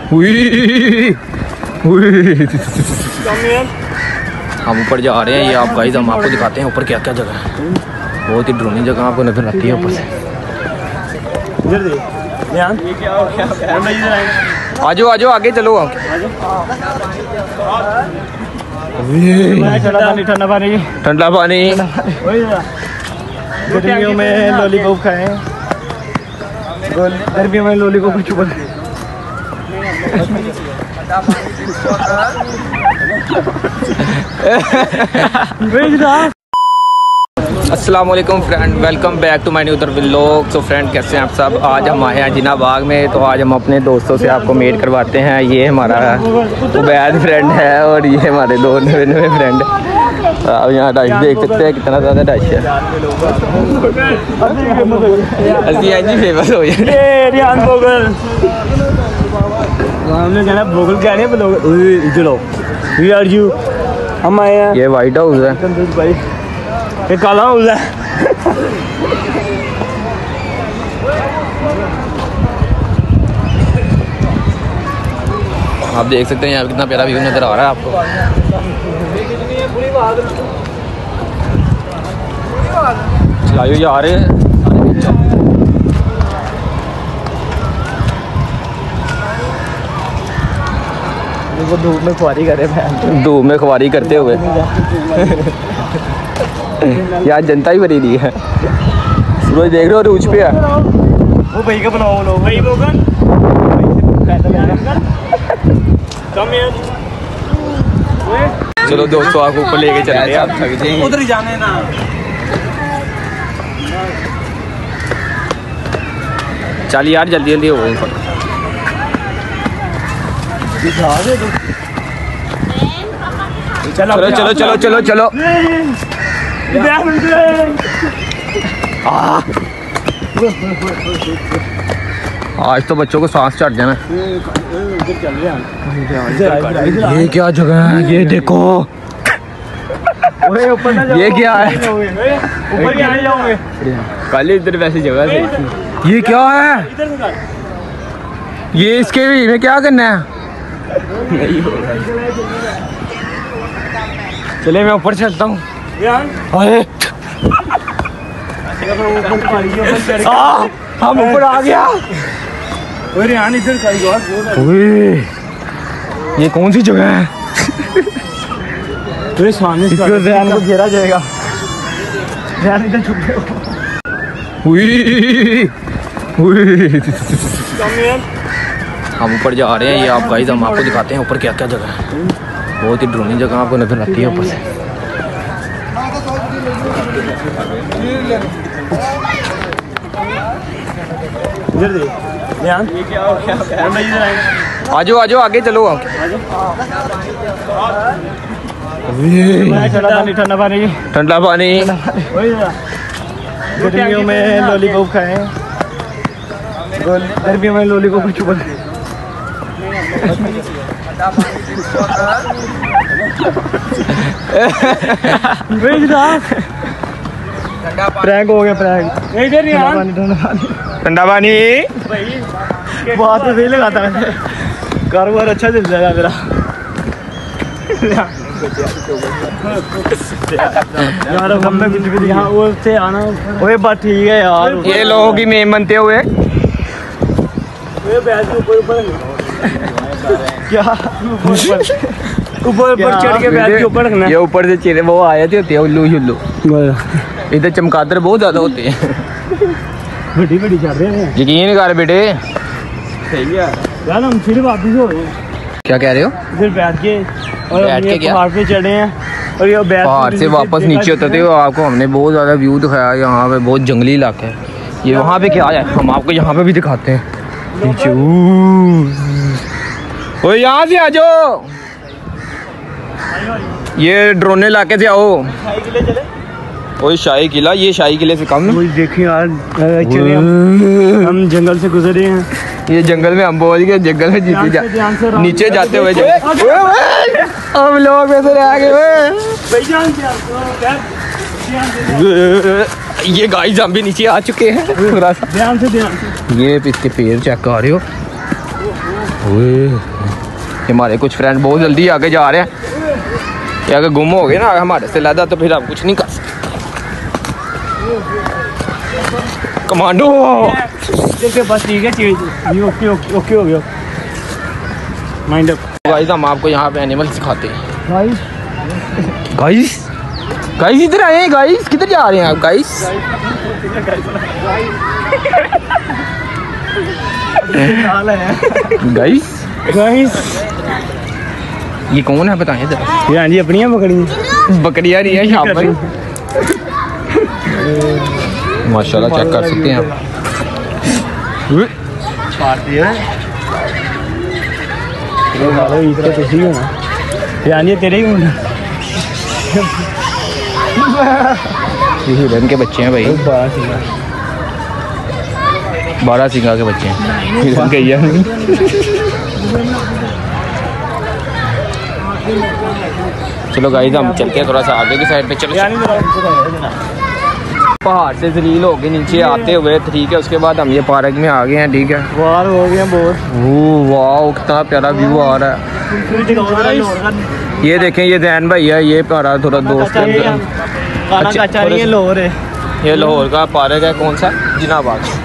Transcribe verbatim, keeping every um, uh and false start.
हम ऊपर जा रहे हैं। ये आप गाइस हम आपको दिखाते हैं ऊपर क्या क्या जगह है। बहुत ही ड्रोनी जगह आपको नजर आती है ऊपर से। आजो आजो आगे चलो। ठंडा पानी ठंडा पानी। गर्मियों में लॉलीपॉप खाएं। गर्मियों में लॉलीपॉप चुपन। अस्सलाम वालेकुम friend, welcome back to my new other vlog. तो फ्रेंड कैसे हैं आप सब? आज हम आए हैं जिना बाग में। तो आज हम अपने दोस्तों से आपको मीट करवाते हैं। ये हमारा उबैद फ्रेंड है और ये हमारे दो नए नए फ्रेंड। आप यहाँ डश देख सकते हैं कितना ज़्यादा डश है। असली जी फेमस हो जाए। हमने जाना भोगल क्या नहीं चलो वी आर यू। हम आए हैं। ये वाइट हाउस है। भाई ये काला हाउस है। आप देख सकते हैं यहाँ कितना प्यारा व्यू नजर आ रहा है आपको। चलाइए जा रहे हैं। वो धूप में खुआरी करे धूप में खुआरी करते हुए यार जनता ही भरी नहीं है। सूरज देख रहे हो रूज पे है। वो भाई का बनाओ लोग भाई बोगन चलो दोस्तों आपको ऊपर लेके चलते हैं। आप थक जाएंगे उधर ही जाने ना। चल यार जल्दी जल्दी हो ऊपर। चलो चलो चलो चलो चलो। आज तो बच्चों को सांस चढ़ जाना। ये क्या जगह है? ये देखो ये क्या है? ऊपर क्या जाओगे? कल इधर वैसी जगह थी। ये क्या है? ये इसके में क्या करना है? चले मैं ऊपर चलता हूँ। हम ऊपर आ गया। ये कौन सी जगह है? तो सामने को घेरा जाएगा। इधर छुप हम ऊपर जा रहे हैं। ये आप गाइस हम आपको दिखाते हैं ऊपर क्या क्या जगह है। बहुत ही ड्रोनी जगह आपको नजर आती है ऊपर से। आजो आजो आगे चलो। ठंडा पानी ठंडा पानी। गर्मियों में लॉलीपॉप खाएं। गर्मियों में लॉलीपॉप चुपन। प्रैंक हो गया प्रैंक। इधर नहीं पानी ठंडा पानी ठंडा पानी। बात तो सही लगाता है। कारोबार अच्छा चल जाएगा मेरा। यार हम में कुछ भी यहाँ वो से आना। ओए बात ठीक है यार। ये लोगों की मेम बनते हुए क्या ऊपर ऊपर चढ़ के बैठ के ऊपर रखना। ये ऊपर से चेहरे वो आए थे होते हैं उल्लू उल्लू। इधर चमगादड़ बहुत ज्यादा होते हैं। बड़ी बड़ी चढ़ रहे हैं। यकीन कर बेटे। सही है यार। हम फिर वापस हो गए। क्या कह रहे हो? इधर बैठ के और बैठ के क्या? पहाड़ पे चढ़े हैं और ये पहाड़ से वापस नीचे उतरते हुए आपको हमने बहुत ज़्यादा व्यू दिखाया। यहाँ पे बहुत जंगली इलाका है। ये वहाँ पे क्या है हम आपको यहाँ पे भी दिखाते हैं। नीचे ओ यहाँ से आ जाओ। ये ड्रोन इलाके से आओ। वही शाही किला। ये शाही किले से कम। देखिए यार हम, हम जंगल से गुजरे हैं। ये जंगल में हम बोल गए जंगल में जीते जा नीचे जाते हुए हम लोग वैसे आ गए। ये गाइस हम भी नीचे आ चुके हैं। थोड़ा सा ध्यान से ध्यान से। ये इसके पैर चेक कर रहे हो। ये हमारे कुछ फ्रेंड बहुत जल्दी आगे जा रहे हैं, ये अगर गुम हो गए ना हमारे से लदा तो फिर हम कुछ नहीं कर सकते। कमांडो बस ठीक है, चीज ओके ओके ओके हो गया। माइंड अप गाइस, हम आपको यहाँ पे एनिमल सिखाते हैं। गाइस गाइस गाइस इधर आए हैं। गाइस किधर जा रहे हैं आप? गाइस गाइस गाइस ये कौन है बताएं जरा। ये हाँ जी अपनी बकरी बकरियाँ नहीं है यहाँ पर, माशाल्लाह चेक कर सकते हैं आप। ये तेरे ही ये हिरन के बच्चे हैं भाई, बारह सिंगा के बच्चे हैं। हिरन के ये नहीं। चलो गाइस हम चलते हैं थोड़ा सा आगे की साइड पे। चलो पहाड़ से जलील हो गए नीचे आते हुए, ठीक है। उसके बाद हम ये पार्क में आ गए हैं, ठीक है। वाह हो गया बहुत। ओह वाह कितना प्यारा व्यू आ रहा है। ये देखें ये जैन भाई है, ये हमारा थोड़ा दोस्त है। अच्छा, ये लाहौर है। ये लाहौर का पार्क है, कौन सा? जिना बाग।